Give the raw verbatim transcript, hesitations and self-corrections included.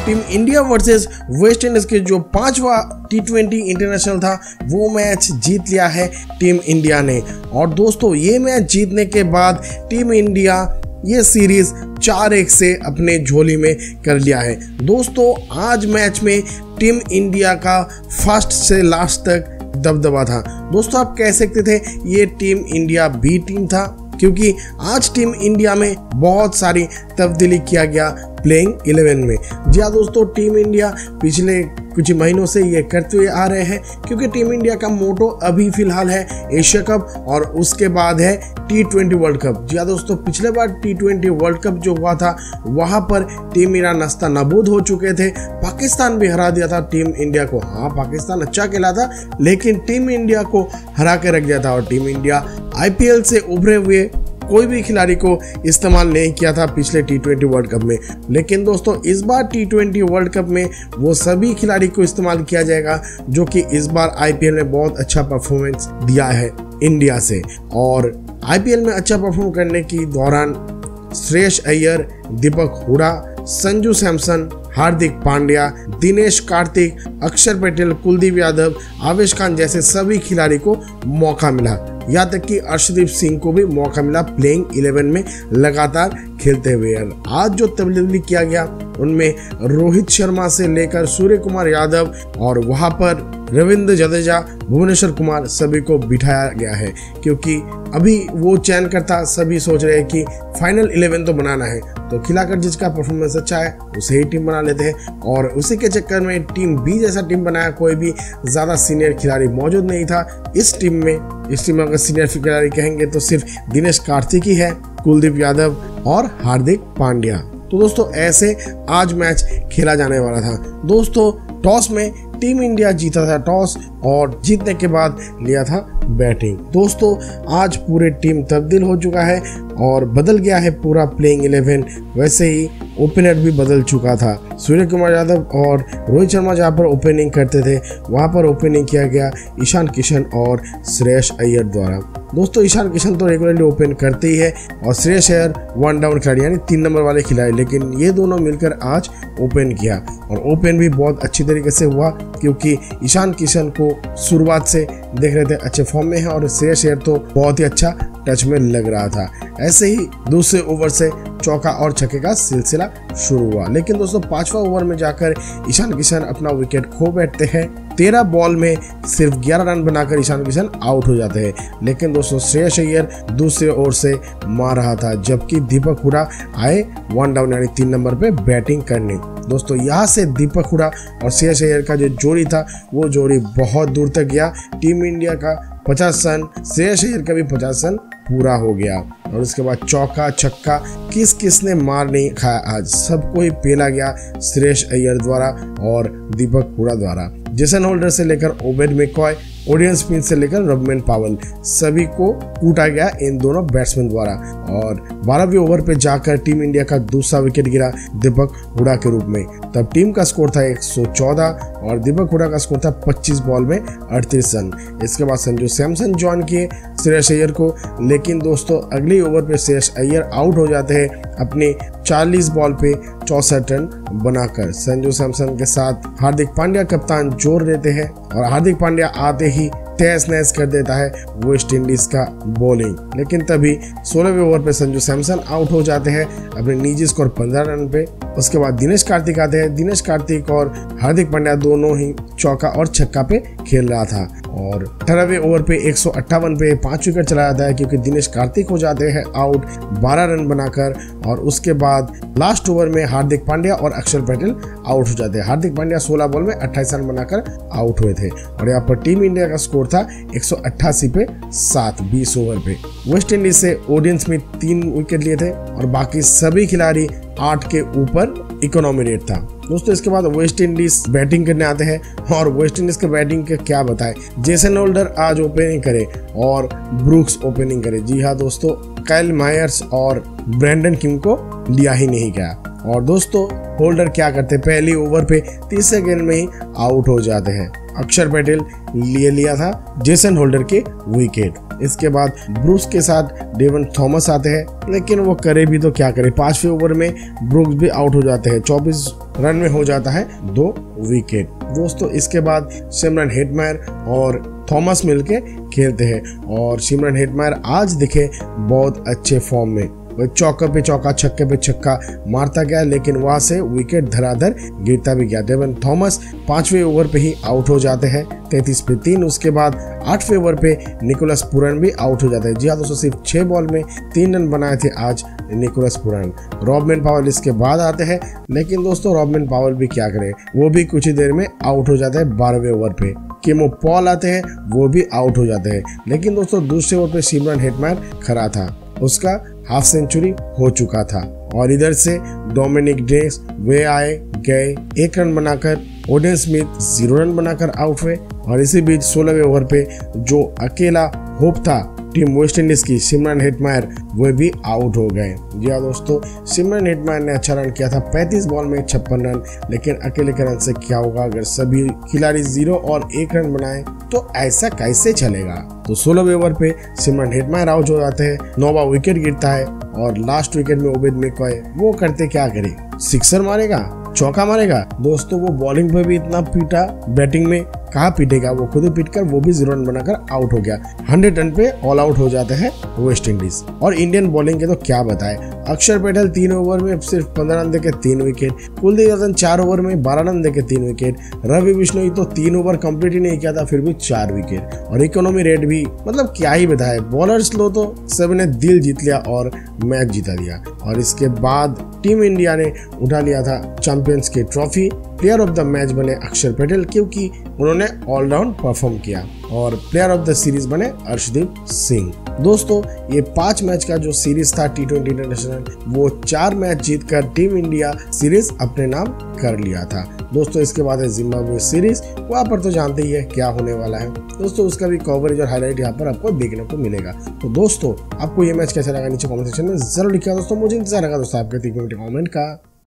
Team India versus West Indies के जो पांचवा टी ट्वेंटी इंटरनेशनल था वो मैच जीत लिया है टीम इंडिया ने। और दोस्तों ये मैच जीतने के बाद टीम इंडिया ये सीरीज चार एक से अपने झोली में कर लिया है। दोस्तों आज मैच में टीम इंडिया का फर्स्ट से लास्ट तक दबदबा था। दोस्तों आप कह सकते थे ये टीम इंडिया बी टीम था, क्योंकि आज टीम इंडिया में बहुत सारी तब्दीली किया गया प्लेइंग इलेवन में। जी हाँ दोस्तों, टीम इंडिया पिछले कुछ महीनों से ये करते हुए आ रहे हैं, क्योंकि टीम इंडिया का मोटो अभी फिलहाल है एशिया कप और उसके बाद है टी ट्वेंटी वर्ल्ड कप। जी हाँ दोस्तों, पिछले बार टी ट्वेंटी वर्ल्ड कप जो हुआ था वहां पर टीम इंडिया नस्ता नाबूद हो चुके थे, पाकिस्तान भी हरा दिया था टीम इंडिया को। हाँ, पाकिस्तान अच्छा खेला था लेकिन टीम इंडिया को हरा के रख दिया था। और टीम इंडिया आईपीएल से उभरे हुए कोई भी खिलाड़ी को इस्तेमाल नहीं किया था पिछले टी ट्वेंटी वर्ल्ड कप में। लेकिन दोस्तों इस बार टी ट्वेंटी वर्ल्ड कप में वो सभी खिलाड़ी को इस्तेमाल किया जाएगा जो कि इस बार आईपीएल में बहुत अच्छा परफॉर्मेंस दिया है इंडिया से। और आईपीएल में अच्छा परफॉर्म करने के दौरान श्रेयस अय्यर, दीपक हुडा, संजू सैमसन, हार्दिक पांड्या, दिनेश कार्तिक, अक्षर पटेल, कुलदीप यादव, आवेश खान जैसे सभी खिलाड़ी को मौका मिला। यहाँ तक कि अर्शदीप सिंह को भी मौका मिला प्लेइंग इलेवन में लगातार खेलते हुए। आज जो तब्दीली किया गया उनमें रोहित शर्मा से लेकर सूर्य कुमार यादव और वहां पर रविंद्र जडेजा, भुवनेश्वर कुमार सभी को बिठाया गया है, क्योंकि अभी वो चयन करता सभी सोच रहे हैं कि फाइनल इलेवन तो बनाना है, तो खिलाकर जिसका परफॉर्मेंस अच्छा है उसे ही टीम बना लेते हैं। और उसी के चक्कर में टीम बी जैसा टीम बनाया, कोई भी ज्यादा सीनियर खिलाड़ी मौजूद नहीं था इस टीम में। इस टीम में अगर सीनियर खिलाड़ी कहेंगे तो सिर्फ दिनेश कार्तिक ही है, कुलदीप यादव और हार्दिक पांड्या। तो दोस्तों ऐसे आज मैच खेला जाने वाला था। दोस्तों टॉस में टीम इंडिया जीता था टॉस और जीतने के बाद लिया था बैटिंग। दोस्तों आज पूरे टीम तब्दील हो चुका है और बदल गया है पूरा प्लेइंग इलेवन। वैसे ही ओपनर भी बदल चुका था। सूर्य कुमार यादव और रोहित शर्मा जहाँ पर ओपनिंग करते थे वहाँ पर ओपनिंग किया गया ईशान किशन और श्रेयस अय्यर द्वारा। दोस्तों ईशान किशन तो रेगुलरली ओपन करते ही है और श्रेयस अय्यर वन डाउन खिलाड़ी यानी तीन नंबर वाले खिलाड़ी, लेकिन ये दोनों मिलकर आज ओपन किया और ओपन भी बहुत अच्छी तरीके से हुआ, क्योंकि ईशान किशन को शुरुआत से देख रहे थे अच्छे फॉर्म में है और श्रेयस अय्यर तो बहुत ही अच्छा टच में लग रहा था। ऐसे ही दूसरे ओवर से चौका और छक्के का सिलसिला शुरू हुआ, लेकिन दोस्तों पांचवा ओवर में जाकर ईशान किशन अपना विकेट खो बैठते हैं। तेरह बॉल में सिर्फ ग्यारह रन बनाकर ईशान किशन आउट हो जाते हैं। लेकिन दोस्तों श्रेयस अय्यर दूसरे ओर से मार रहा था, जबकि दीपक हुडा आए वन डाउन यानी तीन नंबर पे बैटिंग करने। दोस्तों यहाँ से दीपक हुडा और श्रेयस अय्यर का जो जोड़ी था वो जोड़ी बहुत दूर तक गया। टीम इंडिया का पचास रन, श्रेयस अय्यर का भी पचास रन पूरा हो गया। और उसके बाद चौका छक्का किस किस ने मार नहीं खाया, आज सबको ही पेला गया श्रेयस अय्यर द्वारा और दीपक हुडा द्वारा। जेसन होल्डर से लेकर ओबेड मैकॉय, ओडियन स्पिन से लेकर रबमैन पावेल सभी को कूटा गया इन दोनों बैट्समैन द्वारा। और बारहवें ओवर पे जाकर टीम इंडिया का दूसरा विकेट गिरा दीपक हुडा के रूप में। तब टीम का स्कोर था एक सौ चौदह और दीपक हुडा का स्कोर था पच्चीस बॉल में अड़तीस रन। इसके बाद संजू सैमसन ज्वाइन किए श्रेयस अय्यर को, लेकिन दोस्तों अगले ओवर पे श्रेयस अय्यर आउट हो जाते हैं अपने चालीस बॉल पे चौसठ रन बनाकर। संजू सैमसन के साथ हार्दिक पांड्या कप्तान जोड़ देते हैं और हार्दिक पांड्या आते ही तहस नहस कर देता है वेस्ट इंडीज का बॉलिंग। लेकिन तभी सोलहवें ओवर पे संजू सैमसन आउट हो जाते हैं अपने निजी स्कोर पंद्रह रन पे। उसके बाद दिनेश कार्तिक आते हैं। दिनेश कार्तिक और हार्दिक पांड्या दोनों ही चौका और छक्का पे खेल रहा था और अठारहवें ओवर पे एक सौ अट्ठावन पे पांच विकेट चला जाता है, क्योंकि दिनेश कार्तिक हो जाते हैं आउट बारह रन बनाकर। और उसके बाद लास्ट ओवर में हार्दिक पांड्या और अक्षर पटेल आउट हो जाते हैं। हार्दिक पांड्या सोलह बॉल में अट्ठाईस रन बनाकर आउट हुए थे और यहाँ पर टीम इंडिया का स्कोर था एक सौ अट्ठासी पे सात बीस ओवर पे। वेस्ट इंडीज से ओडियन स्मिथ तीन विकेट लिए थे और बाकी सभी खिलाड़ी आठ के ऊपर इकोनॉमी रेट था। दोस्तों इसके बाद वेस्ट इंडीज बैटिंग करने आते हैं और वेस्ट इंडीज के बैटिंग के क्या बताएं। जेसन होल्डर आज ओपनिंग करे और ब्रूक्स ओपनिंग करे। जी हाँ दोस्तों, काइल मायर्स और ब्रैंडन किम को लिया ही नहीं गया। और दोस्तों होल्डर क्या करते, पहली ओवर पे तीसरे गेंद में ही आउट हो जाते हैं। अक्षर पटेल लिए लिया था जेसन होल्डर के विकेट। इसके बाद ब्रूक्स के साथ डेवन थॉमस आते हैं, लेकिन वो करे भी तो क्या करे, पांचवें ओवर में ब्रूक्स भी आउट हो जाते हैं। चौबीस रन में हो जाता है दो विकेट। दोस्तों इसके बाद सिमरन हेटमायर और थॉमस मिलके खेलते हैं और सिमरन हेटमायर आज दिखे बहुत अच्छे फॉर्म में। वह चौके पे चौका, छक्के पे छक्का मारता गया, लेकिन वहां से विकेट धराधर गिरता भी गया। डेवन थॉमस पांचवें ओवर पे ही आउट हो जाते हैं, तैंतीस पे तीन। उसके बाद आठवें ओवर पे निकोलस पुरन भी आउट हो जाते हैं। जी हाँ दोस्तों, सिर्फ छह बॉल में तीन रन बनाए थे आज निकोलस पुरन। रॉबमैन पावेल इसके बाद आते हैं, लेकिन दोस्तों रॉबमैन पावेल भी क्या करे, वो भी कुछ ही देर में आउट हो जाते हैं बारहवें ओवर पे। केमो पॉल आते हैं, वो भी आउट हो जाते हैं। लेकिन दोस्तों दूसरे ओवर पे सिमरन हेटमायर खड़ा था, उसका हाफ सेंचुरी हो चुका था। और इधर से डोमिनिक डेस वे आए गए, एक रन बनाकर ओडेन स्मिथ जीरो रन बनाकर आउट हुए। और इसी बीच सोलहवें ओवर पे जो अकेला होप था टीम वेस्ट इंडीज की, सिमरन हेटमायर, वो भी आउट हो गए। जी हाँ दोस्तों, सिमरन हेटमायर ने अच्छा रन किया था, पैंतीस बॉल में छप्पन रन। लेकिन अकेले के रन से क्या होगा, अगर सभी खिलाड़ी जीरो और एक रन बनाए तो ऐसा कैसे चलेगा। तो सोलहवें ओवर पे सिमरन हेटमायर आउट हो जाते हैं, नौवां विकेट गिरता है और लास्ट विकेट में उबेद मैकॉय वो करते क्या करे, सिक्सर मारेगा, चौका मारेगा। दोस्तों वो बॉलिंग पे भी इतना पीटा, बैटिंग में कहाँ पीटेगा, वो खुद ही पीटकर वो भी जीरो रन बनाकर आउट हो गया। हंड्रेड रन पे ऑल आउट हो जाते हैं वेस्ट इंडीज। और इंडियन बॉलिंग के तो क्या बताए, अक्षर पटेल तीन ओवर में सिर्फ पंद्रह रन देके तीन विकेट, कुलदीप यादव चार ओवर में बारह रन देके तीन विकेट, रवि बिश्नोई तो तीन ओवर कंप्लीट ही नहीं किया था फिर भी चार विकेट। और इकोनॉमी रेट भी मतलब क्या ही बताए, बॉलर्स लो तो सभी ने दिल जीत लिया और मैच जीता दिया। और इसके बाद टीम इंडिया ने उठा लिया था चैंपियंस की trophy. Player of the match बने अक्षर पटेल, क्योंकि उन्होंने ऑलराउंड परफॉर्म किया। और प्लेयर ऑफ द सीरीज बने अर्शदीप सिंह। दोस्तों ये पांच मैच का जो सीरीज था टी ट्वेंटी इंटरनेशनल, वो चार मैच जीतकर टीम इंडिया सीरीज अपने नाम कर लिया था। दोस्तों इसके बाद है जिम्बाब्वे सीरीज, वहाँ पर तो जानते ही है क्या होने वाला है। दोस्तों उसका भी कवरेज और हाईलाइट यहाँ पर आपको देखने को मिलेगा। तो दोस्तों आपको ये मैच कैसा लगा नीचे कमेंट सेक्शन में जरूर लिखिएगा। दोस्तों मुझे इंतजार रहेगा दोस्तों आपके तीन कमेंट का।